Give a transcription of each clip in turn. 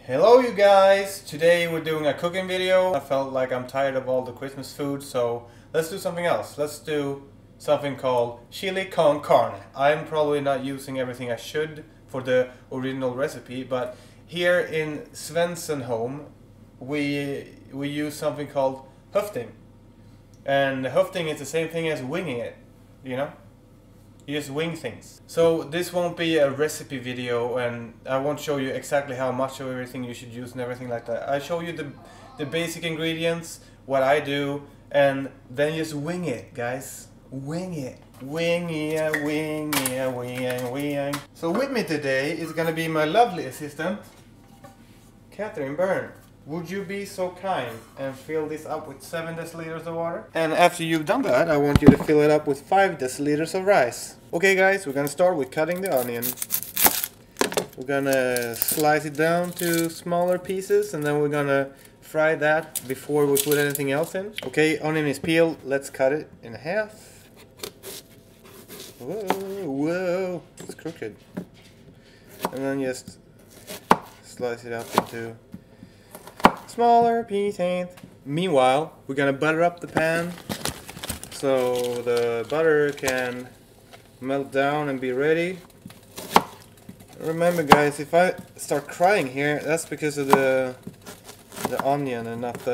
Hello you guys! Today we're doing a cooking video. I felt like I'm tired of all the Christmas food, so let's do something else. Let's do something called chili con carne. I'm probably not using everything I should for the original recipe, but here in Svensson we use something called höfting. And höfting is the same thing as winging it, you know? You just wing things. So this won't be a recipe video, and I won't show you exactly how much of everything you should use and everything like that. I show you the basic ingredients, what I do, and then just wing it, guys. Wing it. Wing it, wing it, wing, wing. So with me today is gonna be my lovely assistant, Catherine Byrne. Would you be so kind and fill this up with 7 deciliters of water? And after you've done that, I want you to fill it up with 5 deciliters of rice. Okay guys, we're gonna start with cutting the onion. We're gonna slice it down to smaller pieces, and then we're gonna fry that before we put anything else in. Okay, onion is peeled. Let's cut it in half. Whoa, whoa, it's crooked. And then just slice it up into smaller pieces. Meanwhile, we're gonna butter up the pan so the butter can melt down and be ready. Remember guys, if I start crying here, that's because of the onion and not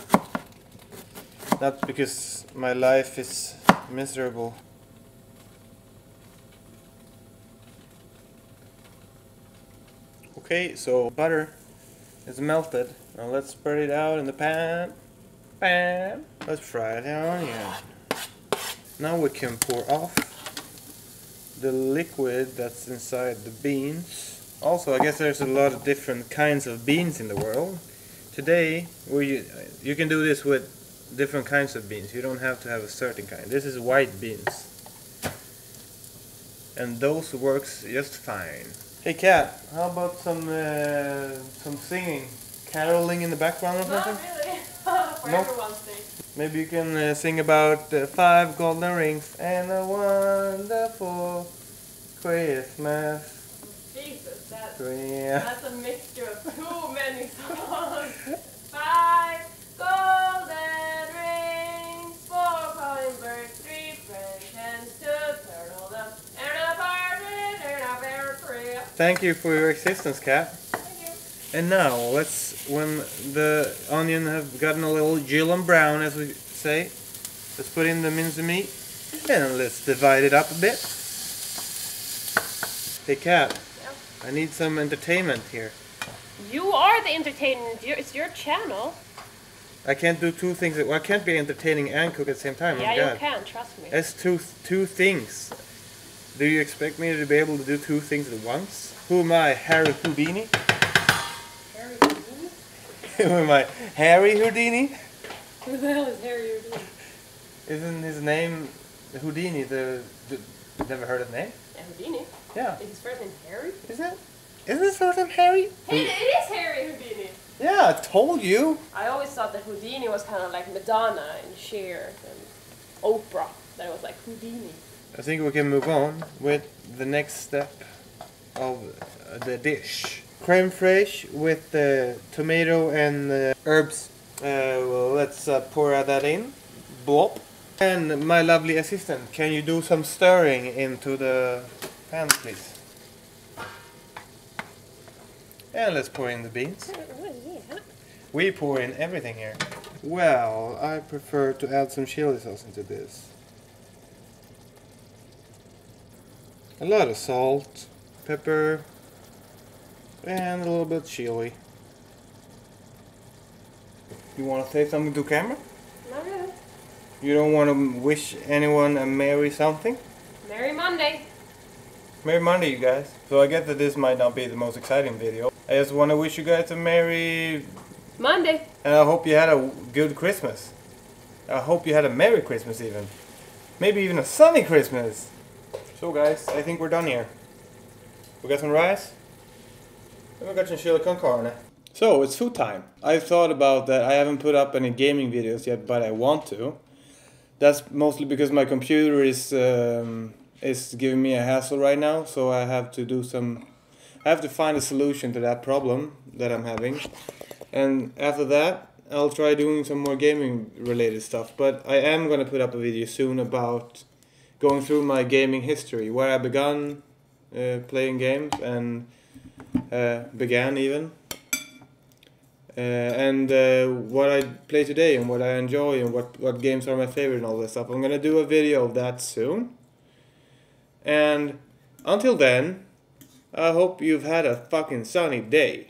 because my life is miserable. Okay, so butter is melted. Now let's spread it out in the pan. Pan. Let's fry the onion. Now we can pour off the liquid that's inside the beans. Also, I guess there's a lot of different kinds of beans in the world. Today, you can do this with different kinds of beans. You don't have to have a certain kind. This is white beans. And those works just fine. Hey Kat, how about some singing? Caroling in the background or something? Not really. For Nope. everyone's sake. Maybe you can sing about 5 golden rings and a wonderful Christmas. Jesus, Yeah. that's a mixture of too many songs. 5 golden rings, 4 calling birds, 3 French hens, 2 turtle doves, and a partridge in a pear tree. Thank you for your assistance, Kat. Thank you. And now, when the onion have gotten a little golden brown, as we say, let's put in the minced meat, and let's divide it up a bit. Hey Kat, Yeah. I need some entertainment here. You are the entertainment. It's your channel. I can't do 2 things. I can't be entertaining and cook at the same time. Yeah, Oh you God. can. Trust me. That's two things. Do you expect me to be able to do 2 things at once? Who am I, Harry Houdini? Harry Houdini? Who am I, Harry Houdini? Who the hell is Harry Houdini? Isn't his name Houdini? Never heard of the name? Yeah, Houdini. Yeah. Is his first name Harry? Is it? Isn't his first name Harry? Hey, it is Harry Houdini. Yeah, I told you. I always thought that Houdini was kind of like Madonna and Cher and Oprah. That it was like Houdini. I think we can move on with the next step of the dish. Creme fraiche with tomato and herbs. Well, let's pour that in. Blop. And my lovely assistant, can you do some stirring into the pan, please? And let's pour in the beans. We pour in everything here. Well, I prefer to add some chili sauce into this. A lot of salt, pepper, and a little bit of chili. You want to say something to camera? Not really. You don't want to wish anyone a Merry something? Merry Monday. Merry Monday, you guys. So I get that this might not be the most exciting video. I just want to wish you guys a Merry... Monday. And I hope you had a good Christmas. I hope you had a Merry Christmas even. Maybe even a sunny Christmas. So guys, I think we're done here. We got some rice. And we got some chili con carne. So, it's food time. I thought about that. I haven't put up any gaming videos yet, but I want to. That's mostly because my computer is giving me a hassle right now, so I have to do some I have to find a solution to that problem that I'm having. And after that, I'll try doing some more gaming related stuff. But I am gonna put up a video soon about going through my gaming history, where I began playing games and began even. And what I play today and what I enjoy and what games are my favorite and all that stuff. I'm gonna do a video of that soon. And until then, I hope you've had a fucking sunny day.